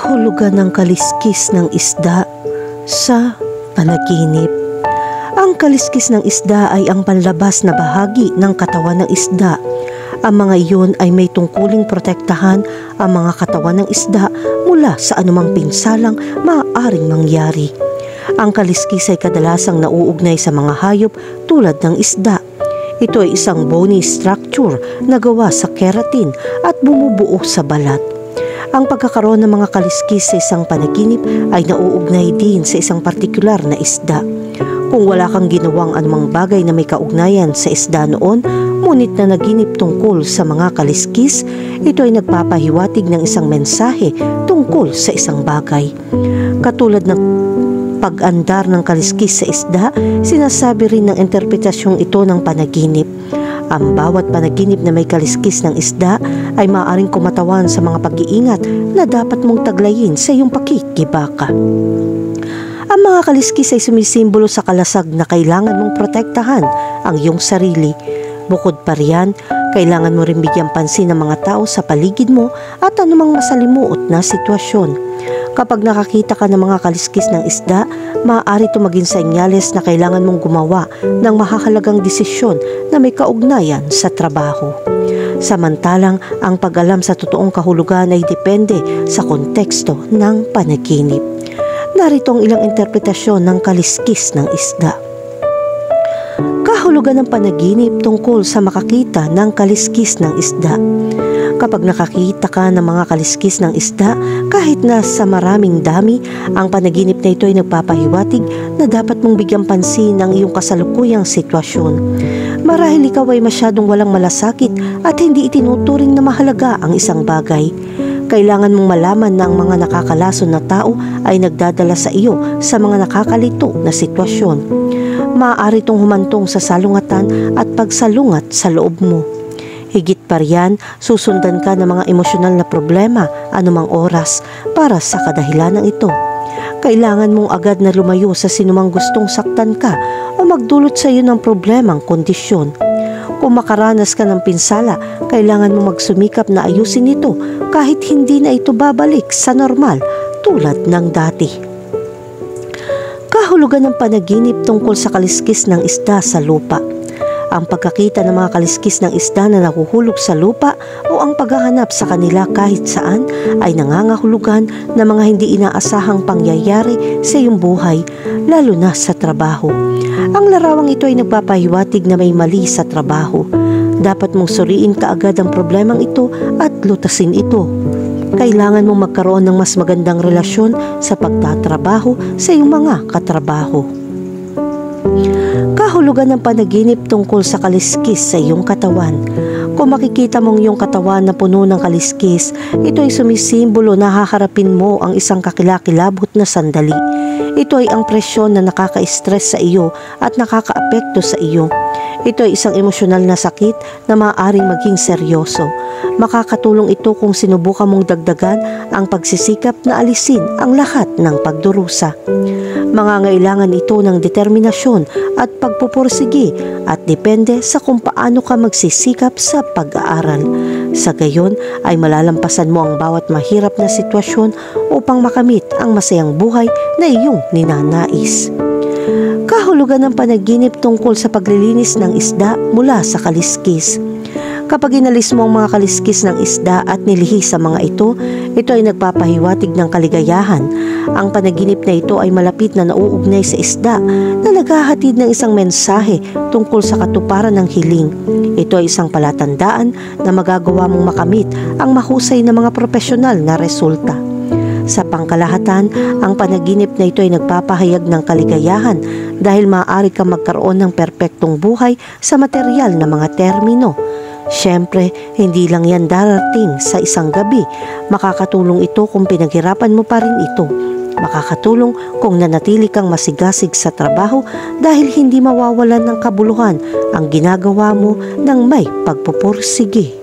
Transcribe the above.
Kahulugan ng kaliskis ng isda sa panaginip. Ang kaliskis ng isda ay ang panlabas na bahagi ng katawan ng isda. Ang mga iyon ay may tungkuling protektahan ang mga katawan ng isda mula sa anumang pinsalang maaaring mangyari. Ang kaliskis ay kadalasang nauugnay sa mga hayop tulad ng isda. Ito ay isang bony structure na gawa sa keratin at bumubuo sa balat. Ang pagkakaroon ng mga kaliskis sa isang panaginip ay nauugnay din sa isang partikular na isda. Kung wala kang ginawang anumang bagay na may kaugnayan sa isda noon, ngunit na naginip tungkol sa mga kaliskis, ito ay nagpapahiwatig ng isang mensahe tungkol sa isang bagay. Katulad ng pag-andar ng kaliskis sa isda, sinasabi rin ng interpretasyong ito ng panaginip. Ang bawat panaginip na may kaliskis ng isda ay maaaring kumatawan sa mga pag-iingat na dapat mong taglayin sa iyong pakikibaka. Ang mga kaliskis ay sumisimbolo sa kalasag na kailangan mong protektahan ang iyong sarili. Bukod pa riyan, kailangan mo rin bigyang pansin ng mga tao sa paligid mo at anumang masalimuot na sitwasyon. Kapag nakakita ka ng mga kaliskis ng isda, maaari ito maging senyales na kailangan mong gumawa ng mahahalagang desisyon na may kaugnayan sa trabaho. Samantalang, ang pag-alam sa totoong kahulugan ay depende sa konteksto ng panaginip. Narito ang ilang interpretasyon ng kaliskis ng isda. Kahulugan ng panaginip tungkol sa makakita ng kaliskis ng isda. Kapag nakakita ka ng mga kaliskis ng isda, kahit na sa maraming dami, ang panaginip na ito ay nagpapahiwatig na dapat mong bigyang pansin ang iyong kasalukuyang sitwasyon. Marahil ikaw ay masyadong walang malasakit at hindi itinuturing na mahalaga ang isang bagay. Kailangan mong malaman na ang mga nakakalason na tao ay nagdadala sa iyo sa mga nakakalito na sitwasyon. Maaari itong humantong sa salungatan at pagsalungat sa loob mo. Higit pa riyan, susundan ka ng mga emosyonal na problema anumang oras para sa kadahilanang ito. Kailangan mong agad na lumayo sa sinumang gustong saktan ka o magdulot sa iyo ng problemang kondisyon. Kung makaranas ka ng pinsala, kailangan mong magsumikap na ayusin ito kahit hindi na ito babalik sa normal tulad ng dati. Kahulugan ng panaginip tungkol sa kaliskis ng isda sa lupa. Ang pagkakita ng mga kaliskis ng isda na nahuhulog sa lupa o ang paghahanap sa kanila kahit saan ay nangangahulugan ng mga hindi inaasahang pangyayari sa iyong buhay, lalo na sa trabaho. Ang larawang ito ay nagpapahiwatig na may mali sa trabaho. Dapat mong suriin kaagad ang problemang ito at lutasin ito. Kailangan mong magkaroon ng mas magandang relasyon sa pagtatrabaho sa iyong mga katrabaho. Kahulugan ng panaginip tungkol sa kaliskis sa iyong katawan. Kung makikita mong iyong katawan na puno ng kaliskis, ito ay sumisimbolo na haharapin mo ang isang kakilakilabot na sandali. Ito ay ang presyon na nakaka-stress sa iyo at nakakaapekto sa iyo. Ito ay isang emosyonal na sakit na maaaring maging seryoso. Makakatulong ito kung sinubukan mong dagdagan ang pagsisikap na alisin ang lahat ng pagdurusa. Mangangailangan ito ng determinasyon at pagpupursige at depende sa kung paano ka magsisikap sa pag-aaral. Sa gayon ay malalampasan mo ang bawat mahirap na sitwasyon upang makamit ang masayang buhay na iyong ninanais. Kahulugan ng panaginip tungkol sa paglilinis ng isda mula sa kaliskis. Kapag inalis mo ang mga kaliskis ng isda at nilihis sa mga ito ay nagpapahiwatig ng kaligayahan. Ang panaginip na ito ay malapit na nauugnay sa isda na naghahatid ng isang mensahe tungkol sa katuparan ng hiling. Ito ay isang palatandaan na magagawa mong makamit ang mahusay na mga profesional na resulta. Sa pangkalahatan, ang panaginip na ito ay nagpapahayag ng kaligayahan dahil maaari kang magkaroon ng perpektong buhay sa material na mga termino. Siyempre, hindi lang yan darating sa isang gabi. Makakatulong ito kung pinaghirapan mo pa rin ito. Makakatulong kung nanatili kang masigasig sa trabaho dahil hindi mawawalan ng kabuluhan ang ginagawa mo ng may pagpupursige.